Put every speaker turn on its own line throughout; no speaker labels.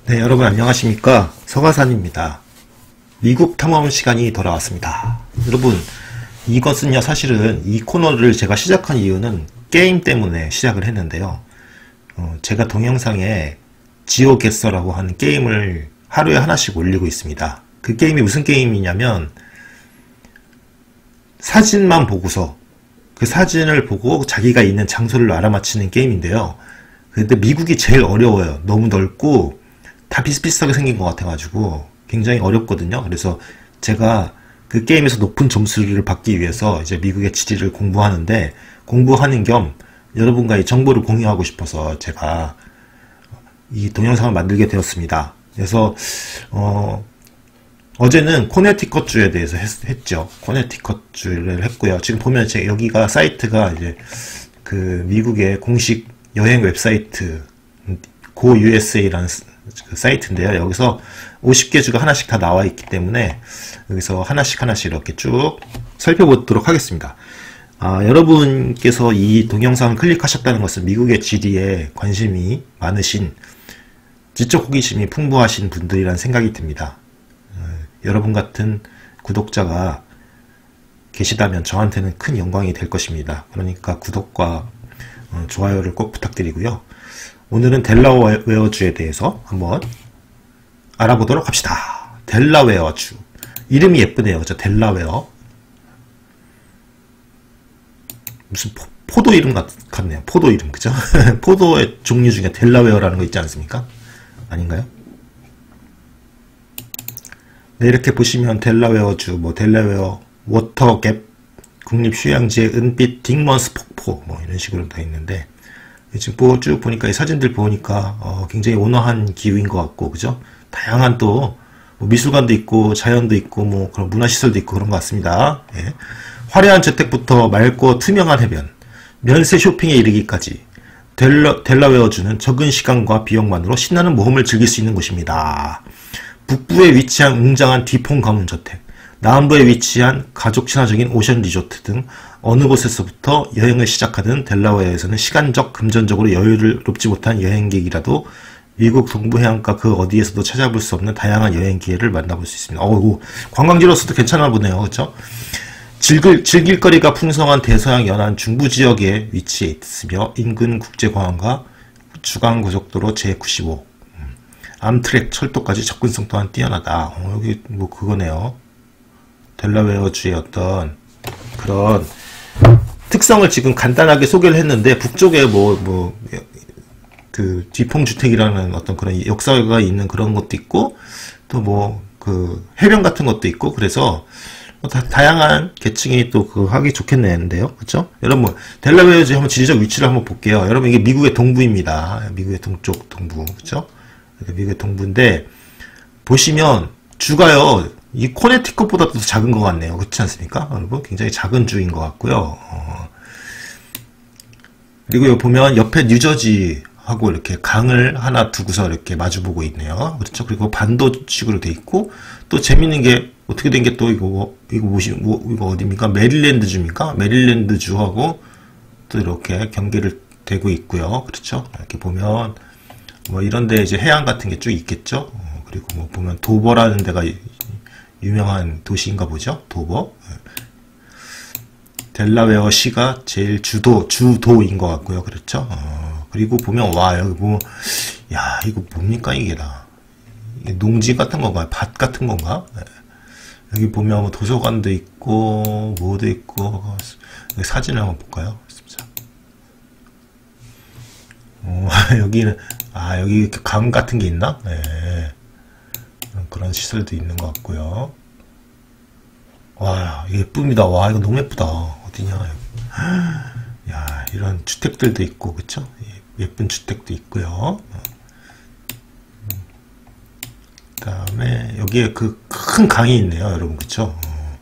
네, 여러분 안녕하십니까? 서가산입니다. 미국 탐험 시간이 돌아왔습니다. 여러분, 이것은요, 사실은 이 코너를 제가 시작한 이유는 게임 때문에 시작을 했는데요. 제가 동영상에 지오게서라고 하는 게임을 하루에 하나씩 올리고 있습니다. 그 게임이 무슨 게임이냐면, 사진만 보고서 그 사진을 보고 자기가 있는 장소를 알아맞히는 게임인데요. 근데 미국이 제일 어려워요. 너무 넓고 다 비슷비슷하게 생긴 것 같아가지고 굉장히 어렵거든요. 그래서 제가 그 게임에서 높은 점수를 받기 위해서 이제 미국의 지리를 공부하는데, 공부하는 겸 여러분과 이 정보를 공유하고 싶어서 제가 이 동영상을 만들게 되었습니다. 그래서 어제는 코네티컷주에 대해서 했죠. 코네티컷주를 했고요. 지금 보면 여기가 사이트가 이제 그 미국의 공식 여행 웹사이트 GoUSA라는 그 사이트인데요. 여기서 50개 주가 하나씩 다 나와 있기 때문에 여기서 하나씩 이렇게 쭉 살펴보도록 하겠습니다. 여러분께서 이 동영상을 클릭하셨다는 것은 미국의 지리에 관심이 많으신, 지적 호기심이 풍부하신 분들이란 생각이 듭니다. 여러분 같은 구독자가 계시다면 저한테는 큰 영광이 될 것입니다. 그러니까 구독과 좋아요를 꼭 부탁드리고요. 오늘은 델라웨어주에 대해서 한번 알아보도록 합시다. 델라웨어주. 이름이 예쁘네요. 그죠? 델라웨어. 무슨 포도 이름 같네요. 포도 이름. 그죠? 포도의 종류 중에 델라웨어라는 거 있지 않습니까? 아닌가요? 네, 이렇게 보시면 델라웨어주, 델라웨어 워터갭 국립휴양지의 은빛 딕먼스 폭포, 이런 식으로 다 있는데, 지금 쭉 보니까 이 사진들 보니까 굉장히 온화한 기후인 것 같고, 그죠? 다양한 또 미술관도 있고 자연도 있고 그런 문화시설도 있고 그런 것 같습니다. 예. 화려한 저택부터 맑고 투명한 해변, 면세 쇼핑에 이르기까지 델라웨어주는 적은 시간과 비용만으로 신나는 모험을 즐길 수 있는 곳입니다. 북부에 위치한 웅장한 디폰 가문 저택, 남부에 위치한 가족 친화적인 오션 리조트 등 어느 곳에서부터 여행을 시작하든 델라웨어에서는 시간적, 금전적으로 여유롭지 못한 여행객이라도 미국 동부 해안가 그 어디에서도 찾아볼 수 없는 다양한 여행 기회를 만나볼 수 있습니다. 관광지로서도 괜찮아 보네요. 그렇죠? 즐길 거리가 풍성한 대서양 연안 중부 지역에 위치해 있으며 인근 국제공항과 주간고속도로 제95, 암트랙 철도까지 접근성 또한 뛰어나다. 여기 그거네요. 델라웨어주의 어떤 그런 특성을 지금 간단하게 소개를 했는데, 북쪽에 그 뒤풍주택이라는 어떤 그런 역사가 있는 그런 것도 있고, 또 그 해변 같은 것도 있고, 그래서 다양한 계층이 또 하기 좋겠는데요. 그렇죠? 여러분, 델라웨어주 한번 지리적 위치를 한번 볼게요. 여러분, 이게 미국의 동부입니다. 미국의 동쪽 동부. 그렇죠? 미국의 동부인데, 보시면 주가요, 이 코네티컷보다 더 작은 것 같네요. 그렇지 않습니까? 여러분, 굉장히 작은 주인 것 같고요. 그리고 여기 보면 옆에 뉴저지하고 이렇게 강을 하나 두고서 이렇게 마주보고 있네요. 그렇죠? 그리고 반도식으로 돼 있고, 또 재밌는 게 어떻게 된 게 또 이거 어디입니까? 메릴랜드주입니까? 메릴랜드주하고 또 이렇게 경계를 대고 있고요. 그렇죠? 이렇게 보면 이런데 이제 해안 같은 게 쭉 있겠죠? 그리고 보면 도버라는 데가 유명한 도시인가 보죠? 도버. 델라웨어 시가 제일 주도인 것 같고요. 그렇죠? 그리고 보면, 여기 보면, 이거 뭡니까, 이게 다. 이게 농지 같은 건가요? 밭 같은 건가? 네. 여기 보면 도서관도 있고, 뭐도 있고, 여기 사진을 한번 볼까요? 여기는, 여기 이렇게 강 같은 게 있나? 네. 그런 시설도 있는 것 같고요. 예쁩니다. 이거 너무 예쁘다. 어디냐. 야, 이런 주택들도 있고, 그쵸? 예쁜 주택도 있고요. 그 다음에, 여기에 그 큰 강이 있네요, 여러분. 그쵸?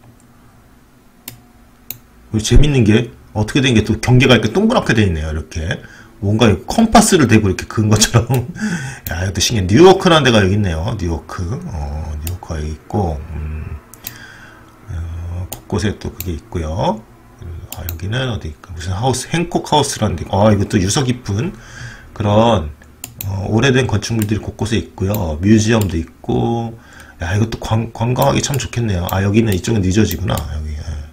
재밌는 게, 어떻게 된 게 또 경계가 이렇게 동그랗게 돼 있네요, 이렇게. 뭔가 컴파스를 대고 이렇게 그은 것처럼. 이것도 신기해. 뉴요크라는 데가 여기 있네요. 뉴요크. 뉴요크가 여기 있고, 곳곳에 또 그게 있고요. 여기는 어디, 무슨 하우스, 행콕 하우스라는 데, 이것도 유서 깊은 그런 오래된 건축물들이 곳곳에 있고요. 뮤지엄도 있고, 야, 이것도 관광하기 참 좋겠네요. 아, 여기는 이쪽은 뉴저지구나. 여기.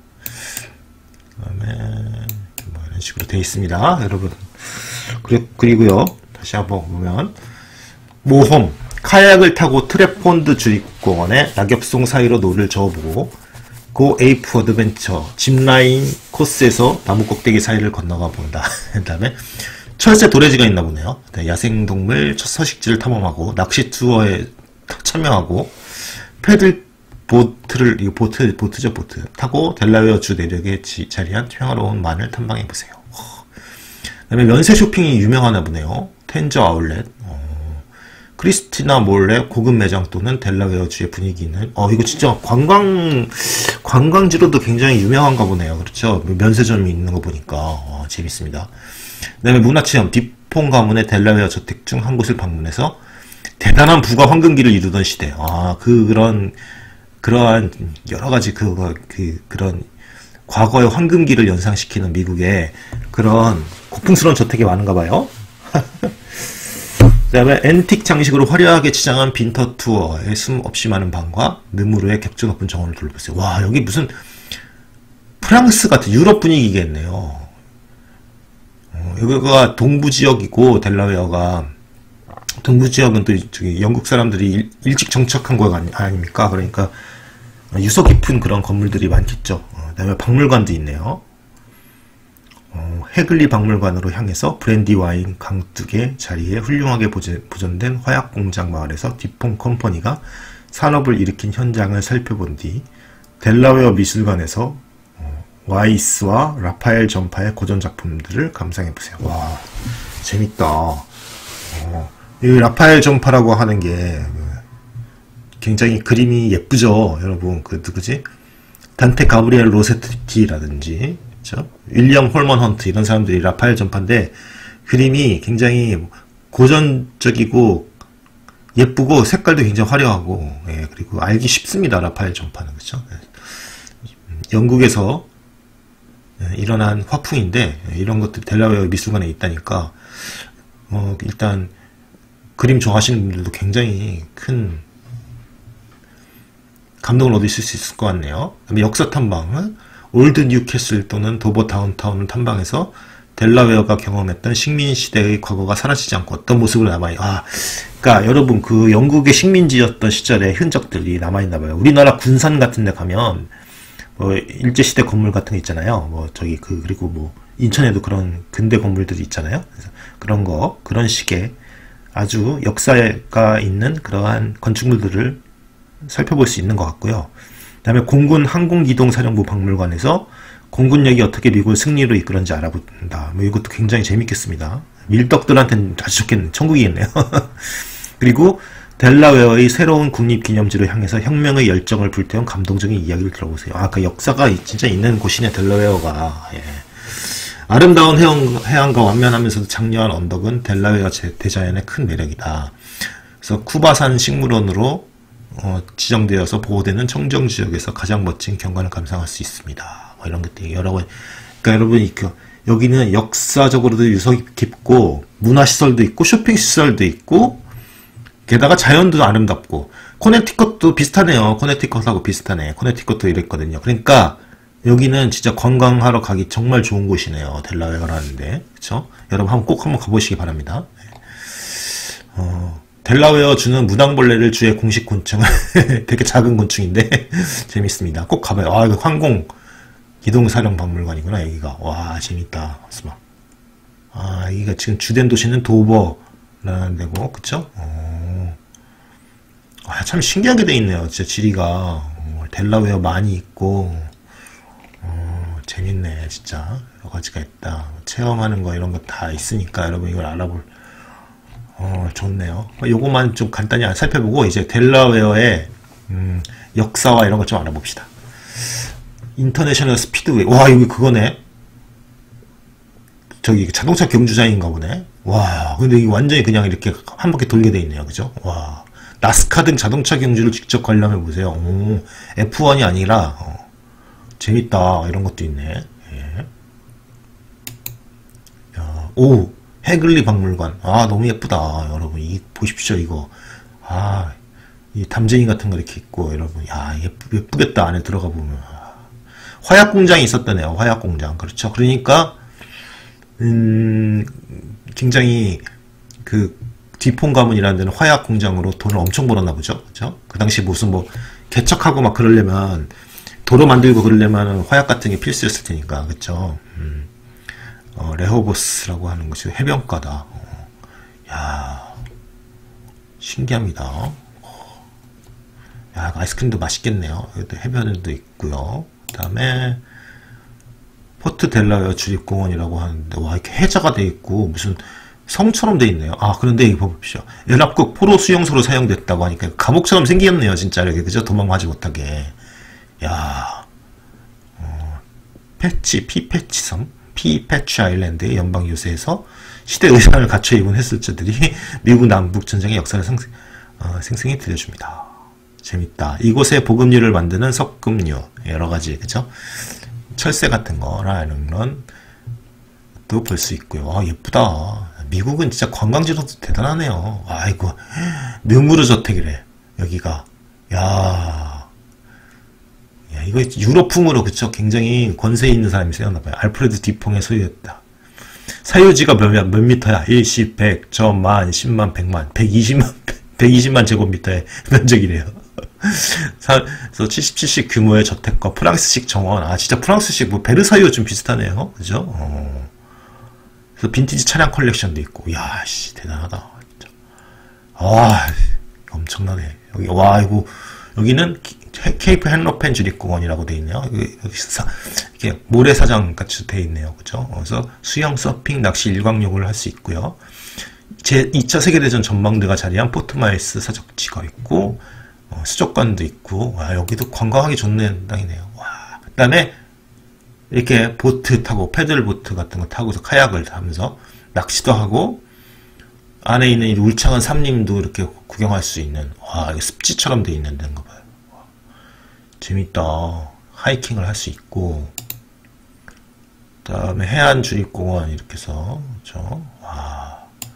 그다음에 뭐 이런 식으로 되어 있습니다, 여러분. 그리고요, 다시 한번 보면 모험 카약을 타고 트랩폰드 주립공원에 낙엽송 사이로 노를 저어보고 고 에이프 어드벤처 짚라인 코스에서 나무 꼭대기 사이를 건너가 본다. 그 다음에 철새 도래지가 있나 보네요. 야생동물 서식지를 탐험하고 낚시 투어에 참여하고 패들 보트를 이거 보트죠 보트 타고 델라웨어 주 내륙에 자리한 평화로운 만을 탐방해보세요. 그 다음에 면세 쇼핑이 유명하나 보네요. 텐저 아울렛, 크리스티나 몰레 고급 매장 또는 델라웨어 주의 분위기는 이거 진짜 관광지로도 굉장히 유명한가 보네요. 그렇죠? 면세점이 있는 거 보니까 재밌습니다. 그 다음에 문화체험 디폰 가문의 델라웨어 저택 중 한 곳을 방문해서 대단한 부가 황금기를 이루던 시대. 그러한 여러가지 그런 과거의 황금기를 연상시키는 미국의 그런 고풍스러운 저택이 많은가 봐요. 그 다음에 앤틱 장식으로 화려하게 치장한 빈터 투어에 숨 없이 많은 방과 느무르의 격조 높은 정원을 둘러보세요. 와, 여기 무슨 프랑스 같은 유럽 분위기겠네요. 여기가 동부지역이고 델라웨어가 동부지역은 또 저기 영국 사람들이 일찍 정착한 거 아닙니까? 그러니까 유서 깊은 그런 건물들이 많겠죠. 그 다음에 박물관도 있네요. 해글리 박물관으로 향해서 브랜디 와인 강둑의 자리에 훌륭하게 보존된 화약공장 마을에서 디폰 컴퍼니가 산업을 일으킨 현장을 살펴본 뒤 델라웨어 미술관에서 와이스와 라파엘 전파의 고전작품들을 감상해보세요. 와, 재밌다. 이 라파엘 전파라고 하는 게 굉장히 그림이 예쁘죠, 여러분. 누구지? 단테 가브리엘 로세티라든지, 그렇죠? 윌리엄 홀먼 헌트 이런 사람들이 라파엘 전파인데 그림이 굉장히 고전적이고 예쁘고 색깔도 굉장히 화려하고, 예, 그리고 알기 쉽습니다, 라파엘 전파는. 그렇죠? 영국에서 일어난 화풍인데 이런 것들 델라웨어 미술관에 있다니까 일단 그림 좋아하시는 분들도 굉장히 큰 감동을 얻으실 수 있을 것 같네요. 그다음에 역사 탐방은 올드 뉴캐슬 또는 도버 다운타운을 탐방해서 델라웨어가 경험했던 식민시대의 과거가 사라지지 않고 어떤 모습으로 남아있. 그러니까 여러분 그 영국의 식민지였던 시절의 흔적들이 남아있나봐요. 우리나라 군산 같은 데 가면 일제시대 건물 같은 거 있잖아요. 그리고 인천에도 그런 근대 건물들이 있잖아요. 그래서 그런 식의 아주 역사가 있는 그러한 건축물들을 살펴볼 수 있는 것 같고요. 그 다음에 공군 항공기동사령부 박물관에서 공군력이 어떻게 미국을 승리로 이끌었는지 알아본다. 이것도 굉장히 재밌겠습니다. 밀떡들한테는 아주 좋겠네. 천국이겠네요. 그리고 델라웨어의 새로운 국립기념지로 향해서 혁명의 열정을 불태운 감동적인 이야기를 들어보세요. 그 역사가 진짜 있는 곳이네, 델라웨어가. 예. 아름다운 해안과 완면하면서도 장려한 언덕은 델라웨어 대자연의 큰 매력이다. 그래서 쿠바산 식물원으로 지정되어서 보호되는 청정지역에서 가장 멋진 경관을 감상할 수 있습니다. 이런 것들이 그러니까 여러분 여기는 역사적으로도 유서 깊고 문화시설도 있고 쇼핑시설도 있고 게다가 자연도 아름답고 코네티컷도 비슷하네요. 코네티컷하고 비슷하네. 코네티컷도 이랬거든요. 그러니까 여기는 진짜 관광하러 가기 정말 좋은 곳이네요. 델라웨어라는데, 그렇죠? 여러분 꼭 한번 가보시기 바랍니다. 델라웨어 주는 무당벌레를 주의 공식 곤충. 되게 작은 곤충인데 재밌습니다. 꼭 가봐요. 이거 항공 기동사령 박물관이구나 여기가. 와, 재밌다. 여기가 지금 주된 도시는 도버라는 데고, 그쵸? 참 신기하게 돼 있네요. 진짜 지리가. 델라웨어 많이 있고, 재밌네, 진짜. 여러 가지가 있다. 체험하는 거 이런 거 다 있으니까 여러분 이걸 알아볼, 좋네요. 요거만 좀 간단히 살펴보고 이제 델라웨어의, 역사와 이런 것 좀 알아봅시다. 인터내셔널 스피드웨이. 와, 여기 그거네. 저기 자동차 경주장인가 보네. 와, 근데 이게 완전히 그냥 이렇게 한 바퀴 돌게 돼 있네요. 그죠? 와. 나스카 등 자동차 경주를 직접 관람해 보세요. F1이 아니라, 재밌다. 이런 것도 있네. 예. 해글리 박물관. 아, 너무 예쁘다. 여러분, 보십시오, 이거. 아, 이 담쟁이 같은 거 이렇게 있고, 여러분. 야, 예쁘겠다. 안에 들어가 보면. 화약 공장이 있었다네요. 화약 공장. 그렇죠. 그러니까, 굉장히, 디폰 가문이라는 데는 화약 공장으로 돈을 엄청 벌었나 보죠. 그죠? 그 당시 무슨 개척하고 막 그러려면, 도로 만들고 그러려면 화약 같은 게 필수였을 테니까. 그쵸? 레호보스라고 하는 것이 해변가다. 야, 신기합니다. 야, 아이스크림도 맛있겠네요. 여기도 해변도 있고요. 그 다음에 포트 델라웨어 주립공원이라고 하는데, 와, 이렇게 해자가 돼 있고 무슨 성처럼 돼 있네요. 아, 그런데 이거 보십시오. 연합국 포로 수용소로 사용됐다고 하니까 감옥처럼 생겼네요, 진짜. 이렇게, 그죠? 도망가지 못하게. 야, 피패치 아일랜드의 연방 요새에서 시대 의상을 갖춰 입은 햇살자들이 미국 남북 전쟁의 역사를 생생히 들려줍니다. 재밌다. 이곳에 보급류를 만드는 석급류, 여러 가지, 그죠? 철새 같은 거라는 건 또 볼 수 있고요. 아, 예쁘다. 미국은 진짜 관광지로도 대단하네요. 아이고, 능무르 저택이래. 여기가. 야, 이거 유럽풍으로, 그쵸? 굉장히 권세 있는 사람이 세웠나봐요. 알프레드 디퐁의 소유였다. 사유지가 몇 미터야? 1, 10, 100, 저, 만, 10만, 100만, 120만 제곱미터의 면적이래요. 그래서 77식 규모의 저택과 프랑스식 정원. 아, 진짜 프랑스식, 베르사유와 좀 비슷하네요. 그죠? 그래서 빈티지 차량 컬렉션도 있고. 야, 씨, 대단하다. 진짜. 아, 엄청나네. 여기, 와, 여기는 케이프 헨로펜 주립공원이라고 되어 있네요. 이렇게 모래사장 같이 되어 있네요. 그죠? 그래서 수영, 서핑, 낚시, 일광욕을 할 수 있고요. 제2차 세계대전 전망대가 자리한 포트마일스 사적지가 있고, 수족관도 있고, 와, 여기도 관광하기 좋은 땅이네요. 와, 그 다음에 이렇게 보트 타고, 패들보트 같은 거 타고서 카약을 타면서 낚시도 하고, 안에 있는 이 울창한 삼림도 이렇게 구경할 수 있는, 와, 이거 습지처럼 되어 있는 데인가 봐요. 와, 재밌다. 하이킹을 할 수 있고, 그 다음에 해안주립공원 이렇게 해서, 그쵸? 와,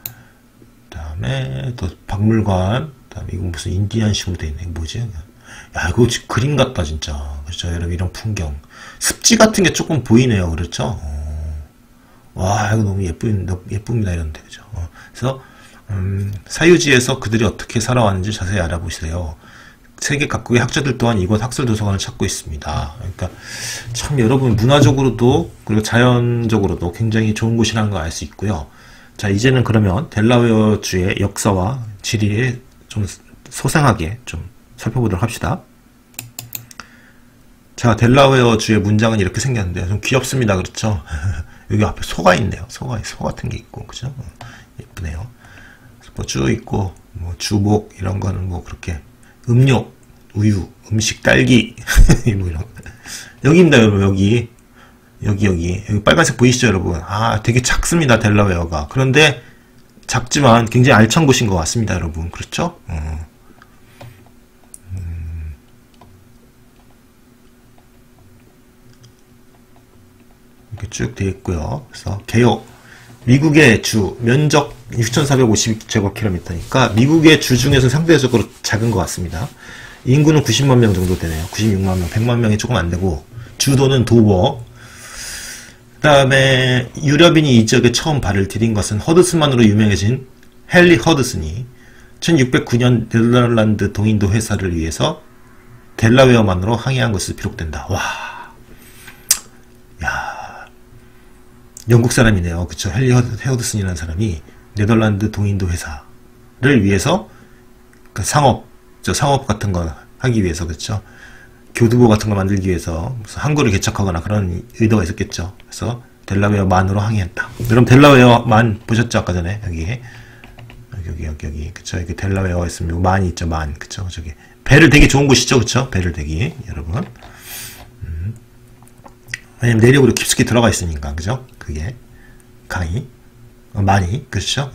그 다음에 또 박물관, 그 다음에 이건 무슨 인디안식으로 되어 있네. 뭐지? 야, 이거 그림 같다, 진짜. 그렇죠? 여러분, 이런 풍경. 습지 같은 게 조금 보이네요. 그렇죠? 와, 이거 너무 예쁩니다. 이런데, 그죠? 그래서, 사유지에서 그들이 어떻게 살아왔는지 자세히 알아보세요. 세계 각국의 학자들 또한 이곳 학술도서관을 찾고 있습니다. 그러니까, 참 여러분, 문화적으로도, 그리고 자연적으로도 굉장히 좋은 곳이라는 걸 알 수 있고요. 자, 이제는 그러면 델라웨어주의 역사와 지리에 좀 소상하게 좀 살펴보도록 합시다. 자, 델라웨어주의 문장은 이렇게 생겼는데 좀 귀엽습니다. 그렇죠? 여기 앞에 소가 있네요. 소 같은 게 있고, 그죠? 예쁘네요. 쭉 있고, 주목 이런 거는 그렇게 음료, 우유, 음식, 딸기 이런 여기입니다, 여러분. 여기 빨간색 보이시죠, 여러분? 아, 되게 작습니다, 델라웨어가. 그런데 작지만 굉장히 알찬 곳인 것 같습니다, 여러분. 그렇죠? 이렇게 쭉 되어 있고요. 그래서 개요. 미국의 주 면적 6,450제곱킬로미터니까 미국의 주 중에서 상대적으로 작은 것 같습니다. 인구는 90만 명 정도 되네요. 96만 명, 100만 명이 조금 안 되고, 주도는 도버. 그 다음에 유럽인이 이 지역에 처음 발을 들인 것은 허드슨만으로 유명해진 헨리 허드슨이 1609년 네덜란드 동인도 회사를 위해서 델라웨어만으로 항해한 것으로 기록된다. 와, 야, 영국 사람이네요. 그쵸? 헨리 허드슨이라는 사람이 네덜란드 동인도 회사를 위해서 상업 같은 거 하기 위해서, 그쵸? 교두보 같은 거 만들기 위해서 무슨 항구를 개척하거나 그런 의도가 있었겠죠. 그래서 델라웨어만으로 항해했다. 여러분 델라웨어만 보셨죠? 아까 전에 여기 그쵸? 여기 델라웨어 있으면 만이 있죠. 만, 그쵸? 저기 배를 되게 좋은 곳이죠. 그쵸? 배를 대기 여러분. 왜냐면 내륙으로 깊숙이 들어가 있으니까, 그죠? 그게 강이 많이, 그렇죠?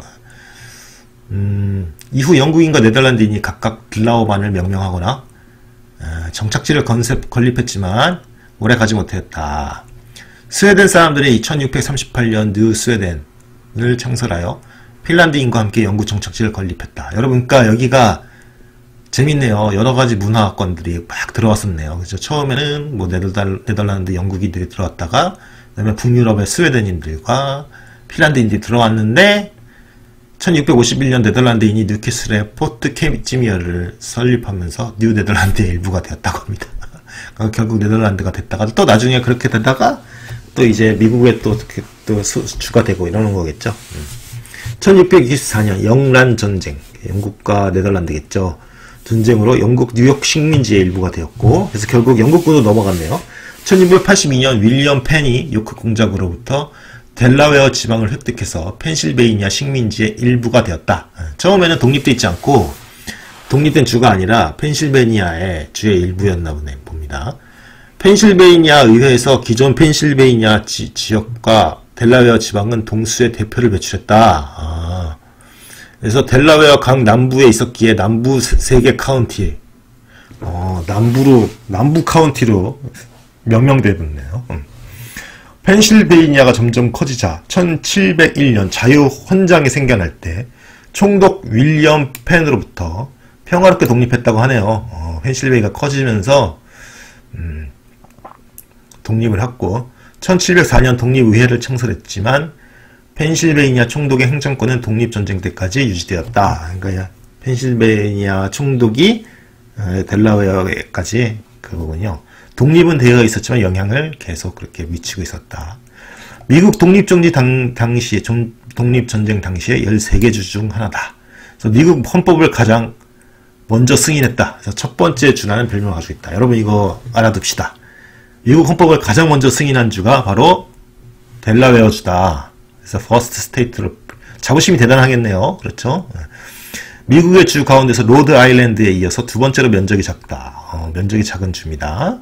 이후 영국인과 네덜란드인이 각각 빌라오반을 명명하거나 정착지를 건립했지만 오래 가지 못했다. 스웨덴 사람들이 1638년 느 스웨덴 창설하여 핀란드인과 함께 영구 정착지를 건립했다. 여러분, 그러니까 여기가 재밌네요. 여러 가지 문화권들이 막 들어왔었네요. 그죠? 처음에는 뭐 네덜란드, 영국인들이 들어왔다가, 그다음에 북유럽의 스웨덴인들과 핀란드인들이 들어왔는데, 1651년 네덜란드인이 뉴캐슬의 포트 캐지미어를 설립하면서 뉴 네덜란드의 일부가 되었다고 합니다. 결국 네덜란드가 됐다가 또 나중에 그렇게 되다가 또 이제 미국에 또 수주가 되고 이러는 거겠죠. 1624년 영란 전쟁, 영국과 네덜란드겠죠. 전쟁으로 영국 뉴욕 식민지의 일부가 되었고, 그래서 결국 영국군으로 넘어갔네요. 1682년 윌리엄 펜이 요크 공작으로부터 델라웨어 지방을 획득해서 펜실베이니아 식민지의 일부가 되었다. 처음에는 독립돼 있지 않고 독립된 주가 아니라 펜실베이니아의 주의 일부였나 보네 봅니다. 펜실베이니아 의회에서 기존 펜실베이니아 지역과 델라웨어 지방은 동수의 대표를 배출했다. 그래서 델라웨어 강 남부에 있었기에 남부 3개 카운티, 남부 카운티로 명명되었네요. 펜실베이니아가 점점 커지자 1701년 자유헌장이 생겨날 때 총독 윌리엄 펜으로부터 평화롭게 독립했다고 하네요. 펜실베이니아가 커지면서 독립을 했고 1704년 독립의회를 창설했지만 펜실베이니아 총독의 행정권은 독립전쟁 때까지 유지되었다. 그러니까 펜실베이니아 총독이 델라웨어까지 그거군요. 독립은 되어 있었지만 영향을 계속 그렇게 미치고 있었다. 미국 독립전쟁 당시에 13개 주 중 하나다. 그래서 미국 헌법을 가장 먼저 승인했다. 그래서 첫 번째 주라는 별명을 가지고 있다. 여러분 이거 알아둡시다. 미국 헌법을 가장 먼저 승인한 주가 바로 델라웨어 주다. 그래서 퍼스트 스테이트로 자부심이 대단하겠네요. 그렇죠? 미국의 주 가운데서 로드 아일랜드에 이어서 두 번째로 면적이 작다. 면적이 작은 주입니다.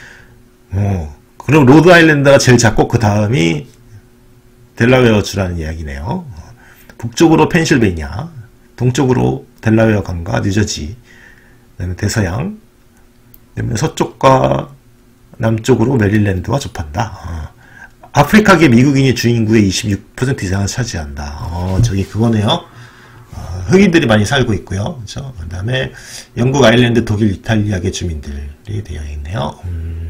그럼 로드 아일랜드가 제일 작고 그 다음이 델라웨어 주라는 이야기네요. 북쪽으로 펜실베이니아, 동쪽으로 델라웨어 강과 뉴저지, 그다음에 대서양, 그다음에 서쪽과 남쪽으로 메릴랜드와 접한다. 아프리카계 미국인이 주 인구의 26% 이상을 차지한다. 저기 그거네요. 흑인들이 많이 살고 있고요. 그렇죠? 그다음에 영국, 아일랜드, 독일, 이탈리아계 주민들이 되어 있네요.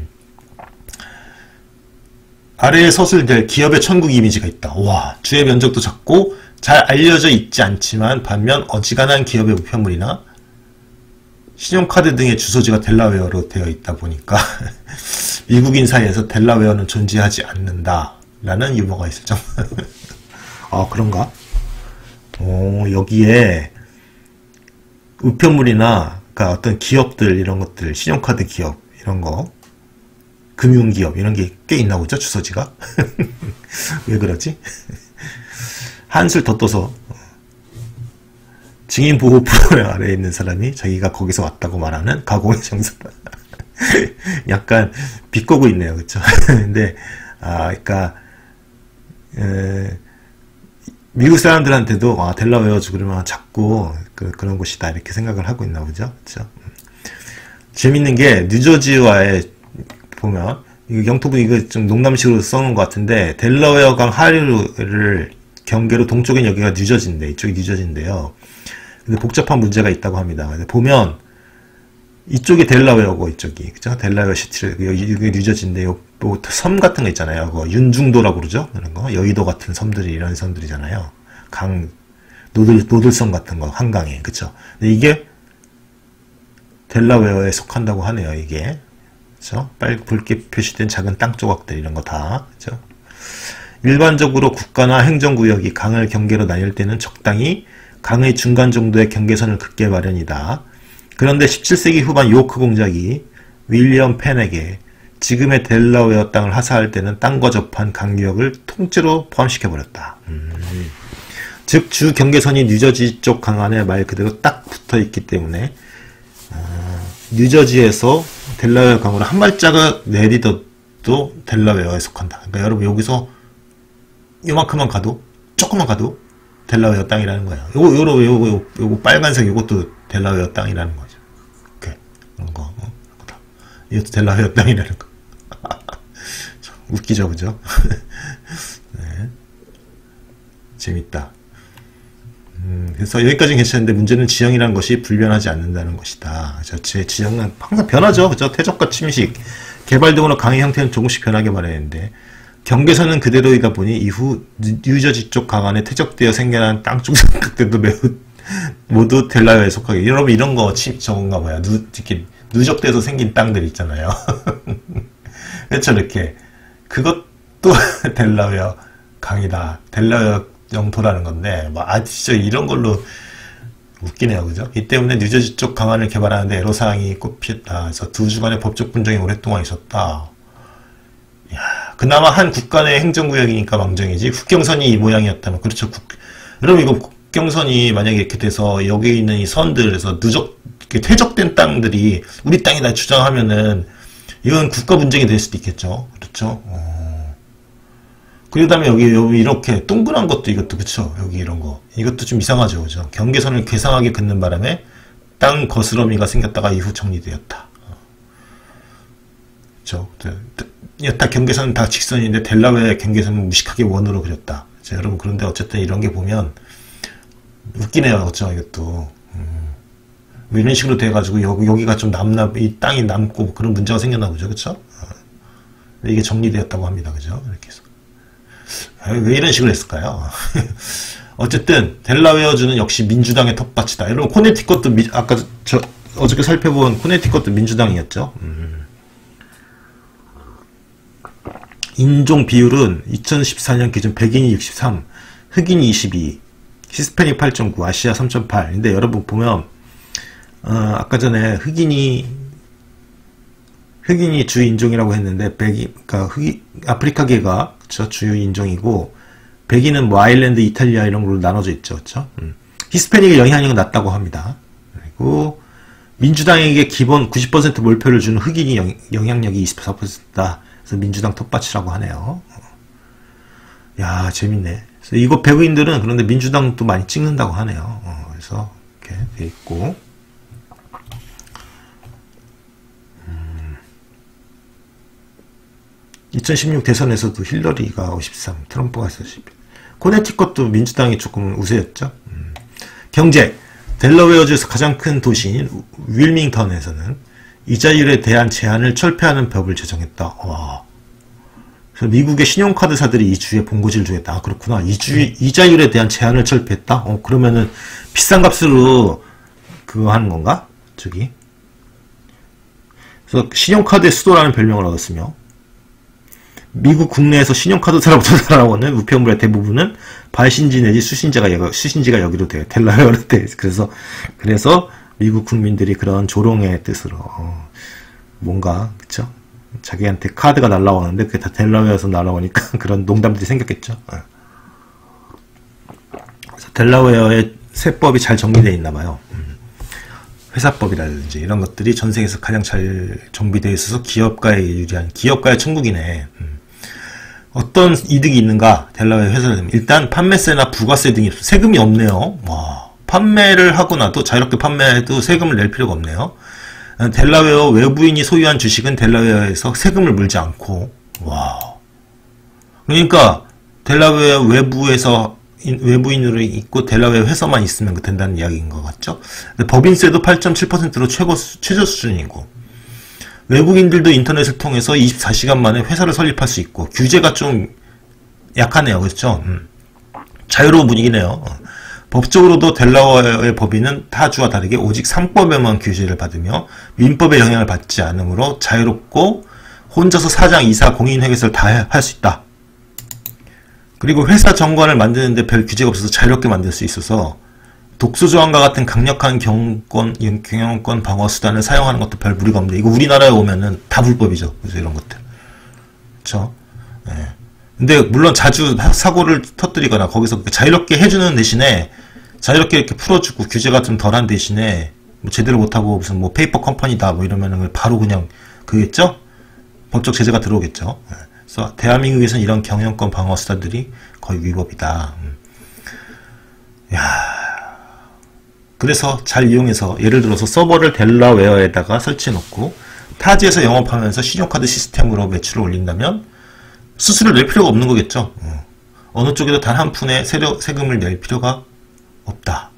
아래에 서술될 기업의 천국 이미지가 있다. 와, 주의 면적도 작고 잘 알려져 있지 않지만 반면 어지간한 기업의 우편물이나 신용카드 등의 주소지가 델라웨어로 되어 있다 보니까 미국인 사이에서 델라웨어는 존재하지 않는다 라는 유머가 있을 정도. 그런가? 여기에 우편물이나 그러니까 어떤 기업들 이런 것들, 신용카드 기업 이런 거, 금융기업 이런 게 꽤 있나 보죠, 주소지가. 왜 그러지? 한술 더 떠서 증인보호 프로그램 아래에 있는 사람이 자기가 거기서 왔다고 말하는 가공의 정사다. 약간 비꼬고 있네요, 그렇죠? 근데 그러니까 미국 사람들한테도 델라웨어 주 그러면 작고 그런 곳이다 이렇게 생각을 하고 있나 보죠, 그렇죠? 재밌는 게 뉴저지와의 보면 이거 영토부 이거 좀 농담식으로 써놓은 것 같은데 델라웨어 강 하류를 경계로 동쪽엔 여기가 뉴저지인데 이쪽이 뉴저지인데요. 근데 복잡한 문제가 있다고 합니다. 보면 이쪽이 델라웨어고 이쪽이 그죠? 델라웨어 시티를 여기 뉴저지인데 뭐 섬 같은 거 있잖아요. 그거 윤중도라고 그러죠? 그런 거 여의도 같은 섬들이 이런 섬들이잖아요. 강 노들섬 같은 거 한강에 그쵸? 근데 이게 델라웨어에 속한다고 하네요. 이게 그쵸? 붉게 표시된 작은 땅 조각들 이런 거 다 그쵸? 일반적으로 국가나 행정구역이 강을 경계로 나뉠 때는 적당히 강의 중간 정도의 경계선을 긋게 마련이다. 그런데 17세기 후반 요크 공작이 윌리엄 펜에게 지금의 델라웨어 땅을 하사할 때는 땅과 접한 강유역을 통째로 포함시켜버렸다. 즉 주 경계선이 뉴저지 쪽 강안에 말 그대로 딱 붙어있기 때문에 뉴저지에서 델라웨어 강으로 한 발자국 내리더도 델라웨어에 속한다. 그러니까 여러분 여기서 요만큼만 가도 조금만 가도 델라웨어 땅이라는 거예요. 요거 빨간색 요것도 델라웨어 땅이라는 거죠. 이렇게 그런 거. 이것도 델라웨어 땅이라는 거. 웃기죠, 그죠? 네. 재밌다. 그래서 여기까지는 괜찮은데 문제는 지형이라는 것이 불변하지 않는다는 것이다. 제 지형은 항상 변하죠. 그죠? 태적과 침식, 개발 등으로 강의 형태는 조금씩 변하게 마련했는데 경계선은 그대로이다 보니 이후 뉴저지 쪽 강안에 퇴적되어 생겨난 땅쪽 삼각대도 매우 모두 델라웨어에 속하게. 여러분 이런 거 저건가 봐요. 이렇게 누적돼서 생긴 땅들 있잖아요. 그렇죠, 이렇게. 그것도 델라웨어 강이다. 델라웨어 영토라는 건데, 진짜 이런 걸로 웃기네요, 그죠? 이 때문에 뉴저지 쪽 강안을 개발하는데 애로사항이 꽃피었다. 그래서 두 주간의 법적 분쟁이 오랫동안 있었다. 야, 그나마 한 국가 내 행정구역이니까 망정이지. 국경선이 이 모양이었다면, 그렇죠. 여러분 이거 국경선이 만약에 이렇게 돼서 여기 있는 이 선들에서 퇴적된 땅들이 우리 땅이다 주장하면은 이건 국가 분쟁이 될 수도 있겠죠. 그렇죠. 그 다음에 여기 이렇게 동그란 것도 이것도 그쵸. 여기 이런 거 이것도 좀 이상하죠. 그죠. 경계선을 괴상하게 긋는 바람에 땅 거스러미가 생겼다가 이후 정리되었다. 그쵸. 여타 경계선은 다 직선인데 델라웨어의 경계선은 무식하게 원으로 그렸다. 자, 여러분 그런데 어쨌든 이런 게 보면 웃기네요. 그쵸. 이것도 이런 식으로 돼가지고 여기가 좀 이 땅이 남고 그런 문제가 생겼나 보죠. 그쵸. 이게 정리되었다고 합니다. 그죠. 이렇게 해서 왜 이런 식으로 했을까요? 어쨌든 델라웨어주는 역시 민주당의 텃밭이다. 여러분 코네티컷도 아까 어저께 살펴본 코네티컷도 민주당이었죠. 인종 비율은 2014년 기준 백인이 63, 흑인이 22, 히스패닉 8.9, 아시아 3.8. 근데 여러분 보면 아까 전에 흑인이 주 인종이라고 했는데 그러니까 아프리카계가 그쵸, 주요 인종이고 백인은 뭐 아일랜드, 이탈리아 이런 걸로 나눠져 있죠, 그렇죠? 히스패닉의 영향력은 낮다고 합니다. 그리고 민주당에게 기본 90% 몰표를 주는 흑인이 영향력이 24%다. 그래서 민주당 텃밭이라고 하네요. 야, 재밌네. 그래서 이거 백인들은 그런데 민주당도 많이 찍는다고 하네요. 그래서 이렇게 돼 있고. 2016 대선에서도 힐러리가 53, 트럼프가 40. 코네티컷도 민주당이 조금 우세였죠. 경제, 델러웨어주에서 가장 큰 도시인 윌밍턴에서는 이자율에 대한 제한을 철폐하는 법을 제정했다. 와. 그래서 미국의 신용카드사들이 이 주에 본고지를 주겠다. 아, 그렇구나. 이자율에 대한 제한을 철폐했다? 그러면은 비싼 값으로 그거 하는 건가? 저기. 그래서 신용카드의 수도라는 별명을 얻었으며, 미국 국내에서 신용카드사로부터 살아오는 우편물의 대부분은 발신지 내지 수신지가 여기로 돼요. 델라웨어로 돼. 그래서 미국 국민들이 그런 조롱의 뜻으로 뭔가 그쵸? 자기한테 카드가 날라오는데 그게 다 델라웨어에서 날라오니까 그런 농담들이 생겼겠죠. 그래서 델라웨어의 세법이 잘 정비되어 있나봐요. 회사법이라든지 이런 것들이 전 세계에서 가장 잘 정비되어 있어서 기업가에 유리한 기업가의 천국이네. 어떤 이득이 있는가? 델라웨어 회사를 되면 일단 판매세나 부가세 등이 세금이 없네요. 와, 판매를 하고 나도 자유롭게 판매해도 세금을 낼 필요가 없네요. 델라웨어 외부인이 소유한 주식은 델라웨어에서 세금을 물지 않고, 와. 그러니까 델라웨어 외부인으로 있고 델라웨어 회사만 있으면 된다는 이야기인 것 같죠? 법인세도 8.7%로 최저 수준이고, 외국인들도 인터넷을 통해서 24시간 만에 회사를 설립할 수 있고, 규제가 좀 약하네요. 그렇죠? 자유로운 분위기네요. 법적으로도 델라웨어의 법인은 타 주와 다르게 오직 3법에만 규제를 받으며 민법의 영향을 받지 않으므로 자유롭고 혼자서 사장, 이사, 공인회계사를 다 할 수 있다. 그리고 회사 정관을 만드는데 별 규제가 없어서 자유롭게 만들 수 있어서 독소조항과 같은 강력한 경영권 방어 수단을 사용하는 것도 별 무리가 없는데, 이거 우리나라에 오면은 다 불법이죠. 그래서 이런 것들. 그쵸? 네. 근데 물론 자주 사고를 터뜨리거나 거기서 자유롭게 해주는 대신에 자유롭게 이렇게 풀어주고 규제가 좀 덜한 대신에 뭐 제대로 못하고 무슨 뭐 페이퍼 컴퍼니다 뭐 이러면은 바로 그냥 그겠죠? 법적 제재가 들어오겠죠. 네. 그래서 대한민국에서는 이런 경영권 방어 수단들이 거의 위법이다. 야. 그래서 잘 이용해서 예를 들어서 서버를 델라웨어에다가 설치해놓고 타지에서 영업하면서 신용카드 시스템으로 매출을 올린다면 수수료를 낼 필요가 없는 거겠죠. 어느 쪽에도 단 한 푼의 세금을 낼 필요가 없다.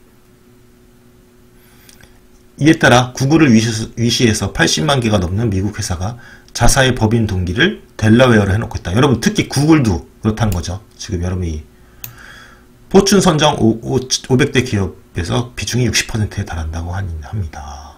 이에 따라 구글을 위시해서 80만 개가 넘는 미국 회사가 자사의 법인 동기를 델라웨어로 해놓고 있다. 여러분 특히 구글도 그렇다는 거죠. 지금 여러분이 포춘 선정 500대 기업에서 비중이 60%에 달한다고 합니다.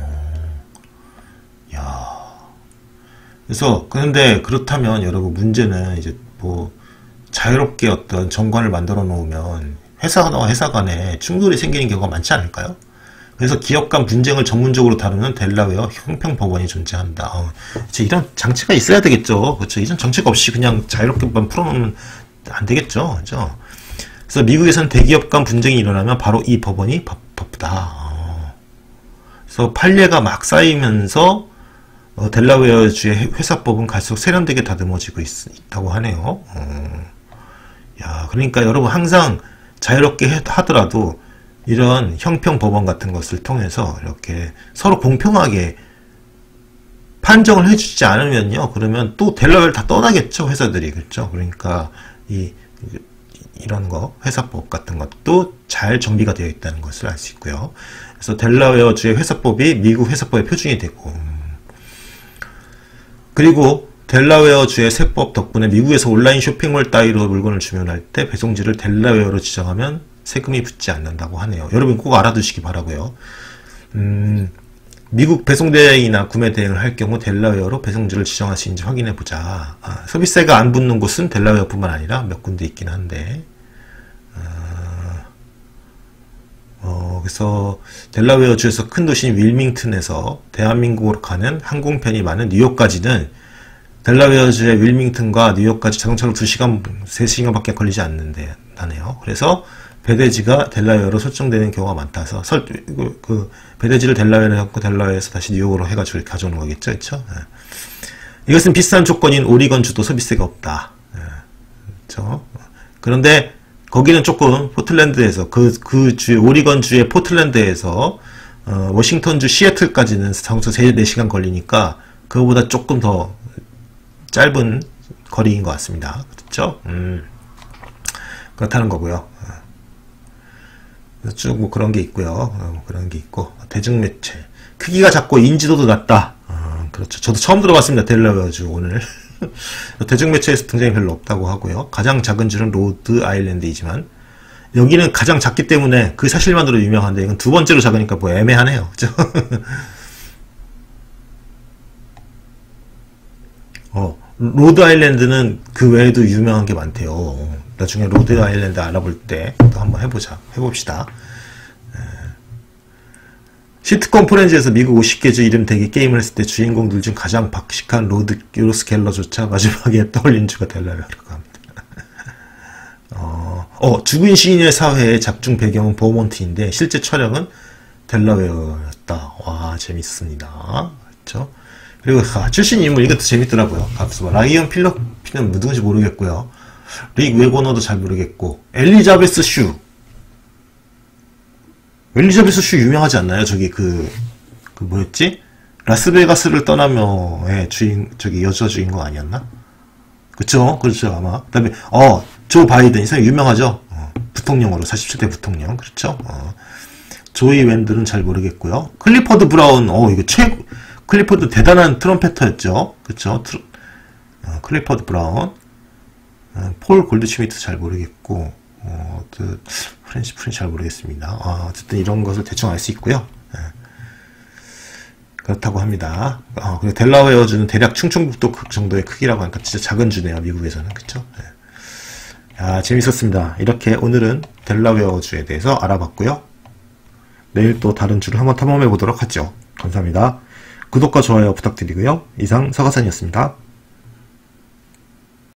야. 그래서 그런데 그렇다면 여러분 문제는 이제 뭐 자유롭게 어떤 정관을 만들어 놓으면 회사와 회사 간에 충돌이 생기는 경우가 많지 않을까요? 그래서 기업 간 분쟁을 전문적으로 다루는 델라웨어 형평법원이 존재한다. 이런 장치가 있어야 되겠죠. 그렇죠. 이런 정책 없이 그냥 자유롭게만 풀어놓으면 안 되겠죠. 그렇죠. 그래서 미국에서는 대기업 간 분쟁이 일어나면 바로 이 법원이 바쁘다. 그래서 판례가 막 쌓이면서 델라웨어주의 회사법은 갈수록 세련되게 다듬어지고 있다고 하네요. 야, 그러니까 여러분 항상 자유롭게 하더라도 이런 형평법원 같은 것을 통해서 이렇게 서로 공평하게 판정을 해주지 않으면요, 그러면 또 델라웨어를 다 떠나겠죠, 회사들이. 그렇죠? 그러니까 이런 거 회사법 같은 것도 잘 정비가 되어 있다는 것을 알 수 있고요. 그래서 델라웨어주의 회사법이 미국 회사법의 표준이 되고, 그리고 델라웨어주의 세법 덕분에 미국에서 온라인 쇼핑몰 따위로 물건을 주문할 때 배송지를 델라웨어로 지정하면 세금이 붙지 않는다고 하네요. 여러분 꼭 알아두시기 바라고요. 미국 배송 대행이나 구매 대행을 할 경우 델라웨어로 배송지를 지정할 수 있는지 확인해 보자. 서비스세가 안 붙는 곳은 델라웨어뿐만 아니라 몇 군데 있긴 한데, 그래서 델라웨어주에서 큰 도시인 윌밍턴에서 대한민국으로 가는 항공편이 많은 뉴욕까지는 델라웨어주의 윌밍턴과 뉴욕까지 자동차로 2시간, 3시간밖에 걸리지 않는데 나네요. 그래서 배대지가 델라웨어로 설정되는 경우가 많다서 배대지를 델라웨어로 해갖고 델라웨어에서 다시 뉴욕으로 해가지고 가져오는 거겠죠, 그렇죠? 이것은 비싼 조건인 오리건주도 서비스가 없다. 그렇죠? 그런데 거기는 조금 포틀랜드에서 그 주의 오리건주의 포틀랜드에서 워싱턴주 시애틀까지는 자동차 3-4시간 걸리니까 그거보다 조금 더 짧은 거리인 것 같습니다. 그렇죠? 그렇다는 거고요. 쭉 뭐 그런 게 있고요. 그런 게 있고, 대중매체 크기가 작고 인지도도 낮다. 그렇죠. 저도 처음 들어봤습니다. 델라웨어주 오늘. 대중매체에서 등장이 별로 없다고 하고요. 가장 작은 주는 로드 아일랜드이지만 여기는 가장 작기 때문에 그 사실만으로 유명한데 이건 두 번째로 작으니까 뭐 애매하네요. 그죠? 로드 아일랜드는 그 외에도 유명한 게 많대요. 나중에 로드 아일랜드 알아볼 때 또 한번 해봅시다. 시트콤 프렌즈에서 미국 50개 주 이름 대기 게임을 했을 때 주인공들 중 가장 박식한 로스 갤러조차 마지막에 떠올린 주가 델라웨어라고 합니다. 죽은 시인의 사회의 작중 배경은 버몬트인데 실제 촬영은 델라웨어였다. 와, 재밌습니다. 그렇죠? 그리고 출신 인물 이것도 재밌더라고요. 라이언 필러피는 누군지 모르겠고요. 릭 웨고너도 잘 모르겠고, 엘리자베스 슈 유명하지 않나요? 저기 뭐였지? 라스베가스를 떠나며의 여자 주인공 아니었나? 그쵸? 그렇죠, 아마. 그 다음에, 조 바이든, 이 사람 유명하죠? 부통령으로, 47대 부통령. 그렇죠? 조이 웬들은 잘 모르겠고요. 클리퍼드 브라운, 클리퍼드 대단한 트럼펫터였죠? 그쵸? 클리퍼드 브라운. 폴 골드슈미트 잘 모르겠고, 프렌치 잘 모르겠습니다. 어쨌든 이런 것을 대충 알 수 있고요. 그렇다고 합니다. 그리고 델라웨어주는 대략 충청북도 정도의 크기라고 하니까 진짜 작은 주네요, 미국에서는. 그쵸? 재밌었습니다. 이렇게 오늘은 델라웨어주에 대해서 알아봤고요. 내일 또 다른 주를 한번 탐험해 보도록 하죠. 감사합니다. 구독과 좋아요 부탁드리고요. 이상 서가산이었습니다.